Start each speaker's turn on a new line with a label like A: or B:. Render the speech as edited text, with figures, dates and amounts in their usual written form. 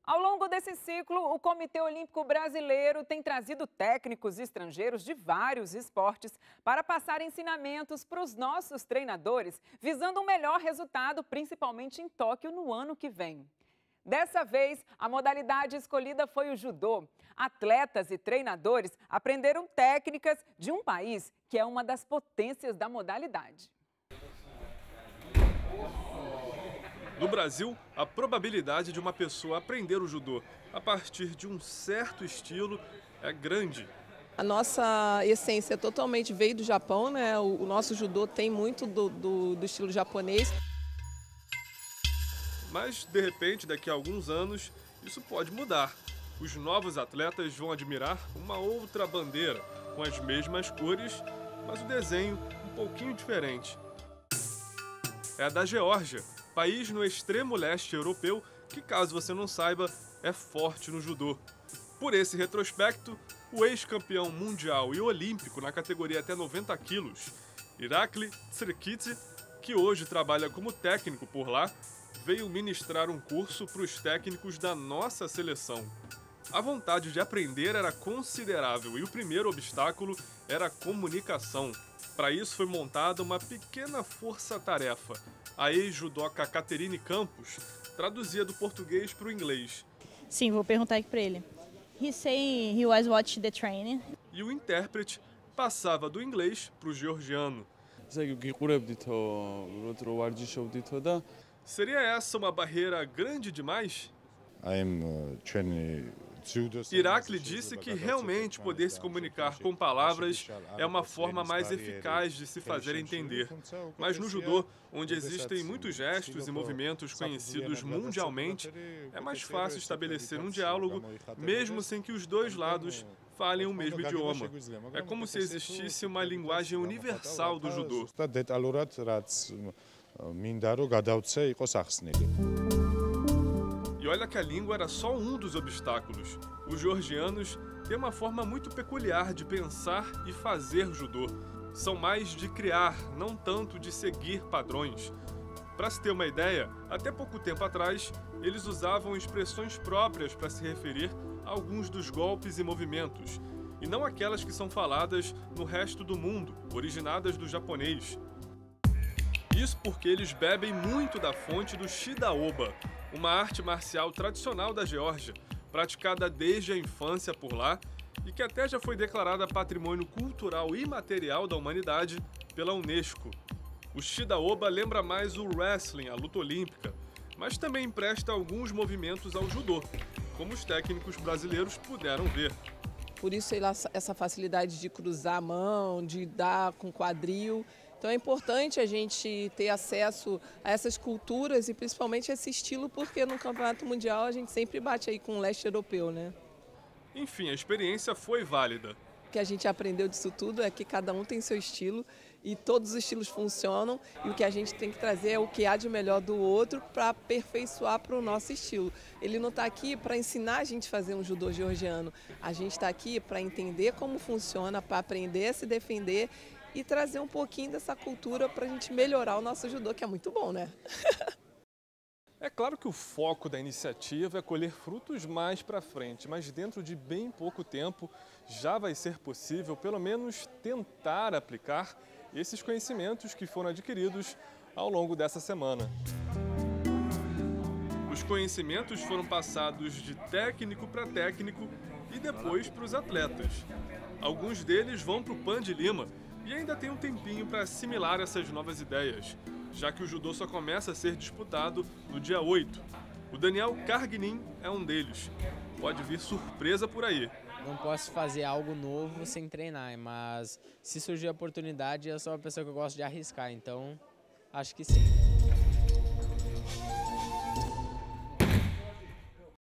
A: Ao longo desse ciclo, o Comitê Olímpico Brasileiro tem trazido técnicos estrangeiros de vários esportes para passar ensinamentos para os nossos treinadores, visando um melhor resultado, principalmente em Tóquio no ano que vem. Dessa vez, a modalidade escolhida foi o judô. Atletas e treinadores aprenderam técnicas de um país que é uma das potências da modalidade.
B: No Brasil, a probabilidade de uma pessoa aprender o judô a partir de um certo estilo é grande.
C: A nossa essência totalmente veio do Japão, né? O nosso judô tem muito do estilo japonês.
B: Mas, de repente, daqui a alguns anos, isso pode mudar. Os novos atletas vão admirar uma outra bandeira, com as mesmas cores, mas o desenho um pouquinho diferente. É a da Geórgia, país no extremo leste europeu que, caso você não saiba, é forte no judô. Por esse retrospecto, o ex-campeão mundial e olímpico na categoria até 90 quilos, Irakli Tsirkidze, que hoje trabalha como técnico por lá, veio ministrar um curso para os técnicos da nossa seleção. A vontade de aprender era considerável e o primeiro obstáculo era a comunicação. Para isso foi montada uma pequena força-tarefa. A ex-judoca Caterine Campos traduzia do português para o inglês.
D: Sim, vou perguntar aqui para ele. He say he was watching the training.
B: E o intérprete passava do inglês para o georgiano. Seria essa uma barreira grande demais? Irakli disse que realmente poder se comunicar com palavras é uma forma mais eficaz de se fazer entender. Mas no judô, onde existem muitos gestos e movimentos conhecidos mundialmente, é mais fácil estabelecer um diálogo, mesmo sem que os dois lados falem o mesmo idioma. É como se existisse uma linguagem universal do judô. E olha que a língua era só um dos obstáculos. Os georgianos têm uma forma muito peculiar de pensar e fazer judô. São mais de criar, não tanto de seguir padrões. Para se ter uma ideia, até pouco tempo atrás, eles usavam expressões próprias para se referir a alguns dos golpes e movimentos, e não aquelas que são faladas no resto do mundo, originadas do japonês. Isso porque eles bebem muito da fonte do Shidaoba, uma arte marcial tradicional da Geórgia, praticada desde a infância por lá e que até já foi declarada Patrimônio Cultural Imaterial da Humanidade pela Unesco. O Shidaoba lembra mais o wrestling, a luta olímpica, mas também empresta alguns movimentos ao judô, como os técnicos brasileiros puderam ver.
C: Por isso essa facilidade de cruzar a mão, de dar com quadril. Então é importante a gente ter acesso a essas culturas e principalmente esse estilo, porque no Campeonato Mundial a gente sempre bate aí com o leste europeu, né?
B: Enfim, a experiência foi válida.
C: O que a gente aprendeu disso tudo é que cada um tem seu estilo e todos os estilos funcionam, e o que a gente tem que trazer é o que há de melhor do outro para aperfeiçoar para o nosso estilo. Ele não está aqui para ensinar a gente a fazer um judô georgiano, a gente está aqui para entender como funciona, para aprender a se defender e trazer um pouquinho dessa cultura para a gente melhorar o nosso judô, que é muito bom, né?
B: É claro que o foco da iniciativa é colher frutos mais para frente, mas dentro de bem pouco tempo já vai ser possível, pelo menos, tentar aplicar esses conhecimentos que foram adquiridos ao longo dessa semana. Os conhecimentos foram passados de técnico para técnico e depois para os atletas. Alguns deles vão para o Pan de Lima e ainda tem um tempinho para assimilar essas novas ideias, já que o judô só começa a ser disputado no dia 8. O Daniel Kargnin é um deles. Pode vir surpresa por aí.
E: Não posso fazer algo novo sem treinar, mas se surgir a oportunidade, eu sou uma pessoa que eu gosto de arriscar, então acho que sim.